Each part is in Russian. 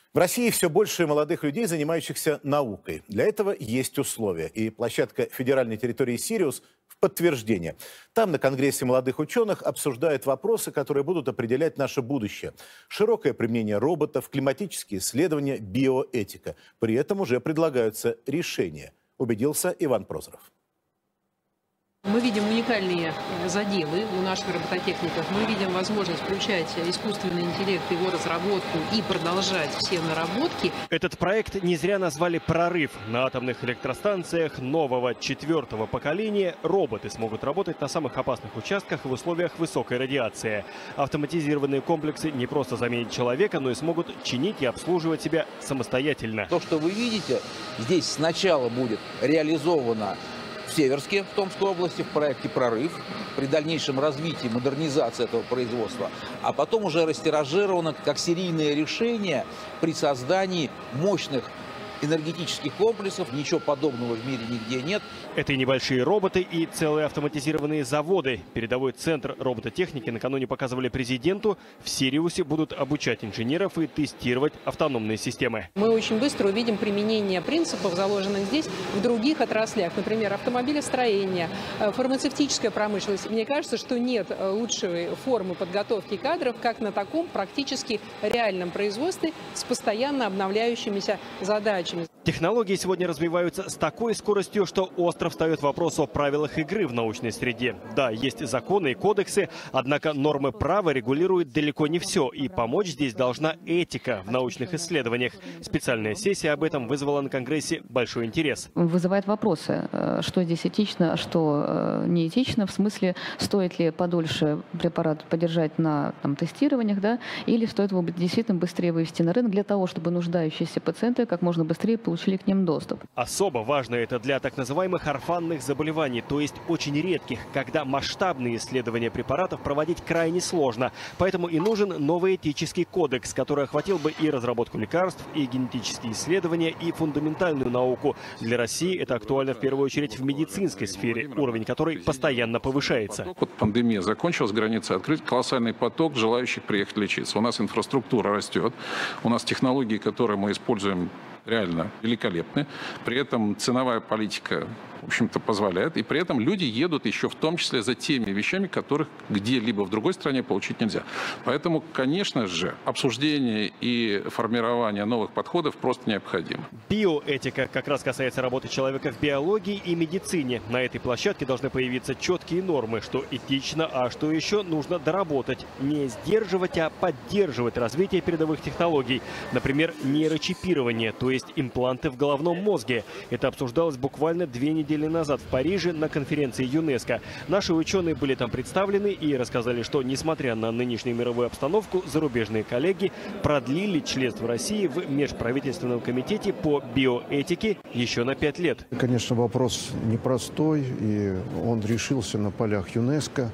В России все больше молодых людей, занимающихся наукой. Для этого есть условия. И площадка федеральной территории «Сириус» в подтверждение. Там на Конгрессе молодых ученых обсуждают вопросы, которые будут определять наше будущее. Широкое применение роботов, климатические исследования, биоэтика. При этом уже предлагаются решения, убедился Иван Прозоров. Мы видим уникальные заделы у наших робототехников. Мы видим возможность включать искусственный интеллект, его разработку и продолжать все наработки. Этот проект не зря назвали «Прорыв». На атомных электростанциях нового 4-го поколения роботы смогут работать на самых опасных участках в условиях высокой радиации. Автоматизированные комплексы не просто заменят человека, но и смогут чинить и обслуживать себя самостоятельно. То, что вы видите, здесь сначала будет реализовано в Северске, в Томской области, в проекте «Прорыв», при дальнейшем развитии, модернизации этого производства, а потом уже растиражировано как серийное решение при создании мощных энергетических комплексов. Ничего подобного в мире нигде нет. Это и небольшие роботы, и целые автоматизированные заводы. Передовой центр робототехники накануне показывали президенту. В Сириусе будут обучать инженеров и тестировать автономные системы. Мы очень быстро увидим применение принципов, заложенных здесь, в других отраслях. Например, автомобилестроение, фармацевтическая промышленность. Мне кажется, что нет лучшей формы подготовки кадров, как на таком практически реальном производстве с постоянно обновляющимися задачами. Технологии сегодня развиваются с такой скоростью, что остро встает вопрос о правилах игры в научной среде. Да, есть законы и кодексы, однако нормы права регулируют далеко не все. И помочь здесь должна этика в научных исследованиях. Специальная сессия об этом вызвала на Конгрессе большой интерес. Вызывает вопросы, что здесь этично, а что неэтично. В смысле, стоит ли подольше препарат подержать на тестированиях, да, или стоит его действительно быстрее вывести на рынок для того, чтобы нуждающиеся пациенты как можно быстрее получили к ним доступ. Особо важно это для так называемых орфанных заболеваний, то есть очень редких, когда масштабные исследования препаратов проводить крайне сложно. Поэтому и нужен новый этический кодекс, который охватил бы и разработку лекарств, и генетические исследования, и фундаментальную науку. Для России это актуально в первую очередь в медицинской сфере, уровень которой постоянно повышается. Вот пандемия закончилась, границы открыты, колоссальный поток желающих приехать лечиться. У нас инфраструктура растет, у нас технологии, которые мы используем, реально великолепны. При этом ценовая политика, в общем-то, позволяет. И при этом люди едут еще в том числе за теми вещами, которых где-либо в другой стране получить нельзя. Поэтому, конечно же, обсуждение и формирование новых подходов просто необходимо. Биоэтика как раз касается работы человека в биологии и медицине. На этой площадке должны появиться четкие нормы, что этично, а что еще нужно доработать. Не сдерживать, а поддерживать развитие передовых технологий. Например, нейрочипирование, то есть импланты в головном мозге. Это обсуждалось буквально 2 недели назад в Париже на конференции ЮНЕСКО. Наши ученые были там представлены и рассказали, что, несмотря на нынешнюю мировую обстановку, зарубежные коллеги продлили членство России в Межправительственном комитете по биоэтике еще на 5 лет. Конечно, вопрос непростой, и он решился на полях ЮНЕСКО.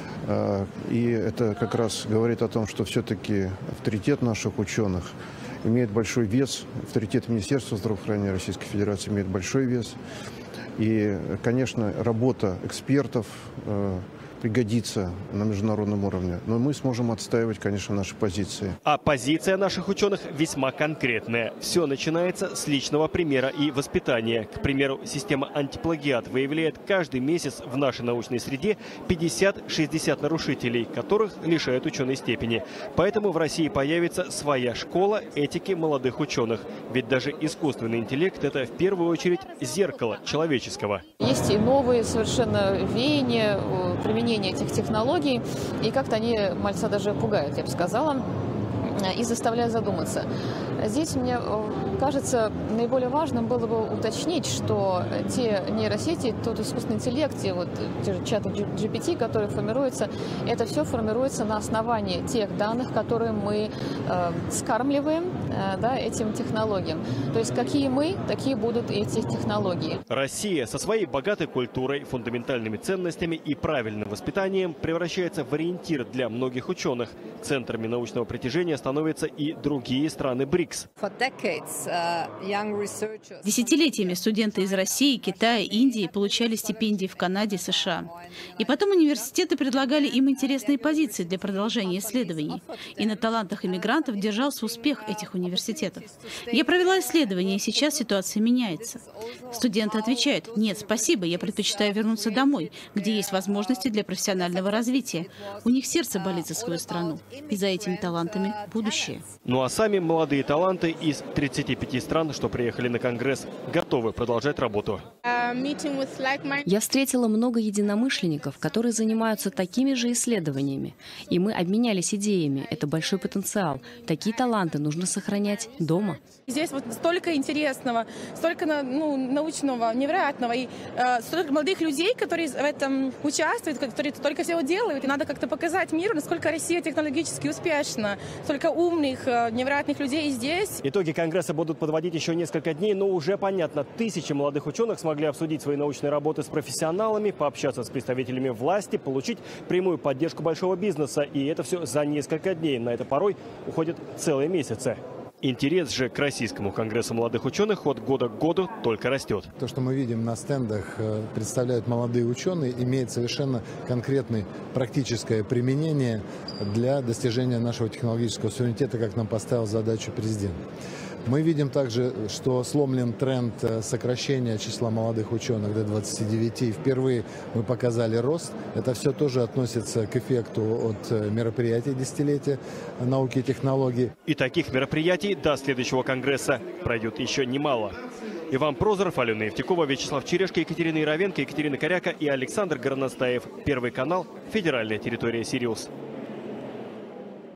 И это как раз говорит о том, что все-таки авторитет наших ученых имеет большой вес, авторитет Министерства здравоохранения Российской Федерации имеет большой вес. И, конечно, работа экспертов пригодится на международном уровне. Но мы сможем отстаивать, конечно, наши позиции. А позиция наших ученых весьма конкретная. Все начинается с личного примера и воспитания. К примеру, система антиплагиат выявляет каждый месяц в нашей научной среде 50-60 нарушителей, которых лишают ученой степени. Поэтому в России появится своя школа этики молодых ученых. Ведь даже искусственный интеллект – это в первую очередь зеркало человеческого. Есть и новые совершенно веяния применения этих технологий, и как-то они мальца даже пугают, я бы сказала, и заставляют задуматься. Здесь, мне кажется, наиболее важным было бы уточнить, что те нейросети, тот искусственный интеллект, те же чаты GPT, которые формируются, это все формируется на основании тех данных, которые мы скармливаем этим технологиям. То есть какие мы, такие будут эти технологии. Россия со своей богатой культурой, фундаментальными ценностями и правильным воспитанием превращается в ориентир для многих ученых. Центрами научного притяжения становятся становятся и другие страны БРИКС. Десятилетиями студенты из России, Китая, Индии получали стипендии в Канаде, США. И потом университеты предлагали им интересные позиции для продолжения исследований. И на талантах иммигрантов держался успех этих университетов. Я провела исследование, и сейчас ситуация меняется. Студенты отвечают: нет, спасибо, я предпочитаю вернуться домой, где есть возможности для профессионального развития. У них сердце болит за свою страну. И за этими талантами будущее. Ну а сами молодые таланты из 35 стран, что приехали на Конгресс, готовы продолжать работу. Я встретила много единомышленников, которые занимаются такими же исследованиями. И мы обменялись идеями. Это большой потенциал. Такие таланты нужно сохранять дома. Здесь вот столько интересного, столько научного, невероятного. И столько молодых людей, которые в этом участвуют, которые столько всего делают. И надо как-то показать миру, насколько Россия технологически успешна. Столько умных, невероятных людей здесь. Итоги Конгресса будут подводить еще несколько дней, но уже понятно, тысячи молодых ученых смогли обсудить свои научные работы с профессионалами, пообщаться с представителями власти, получить прямую поддержку большого бизнеса. И это все за несколько дней. На это порой уходят целые месяцы. Интерес же к Российскому конгрессу молодых ученых от года к году только растет. То, что мы видим на стендах, представляют молодые ученые, имеет совершенно конкретное практическое применение для достижения нашего технологического суверенитета, как нам поставил задачу президент. Мы видим также, что сломлен тренд сокращения числа молодых ученых до 29. И впервые мы показали рост. Это все тоже относится к эффекту от мероприятий десятилетия науки и технологий. И таких мероприятий до следующего Конгресса пройдет еще немало. Иван Прозоров, Алена Евтюкова, Вячеслав Черешко, Екатерина Яровенко, Екатерина Коряка и Александр Горностаев. Первый канал. Федеральная территория Сириус.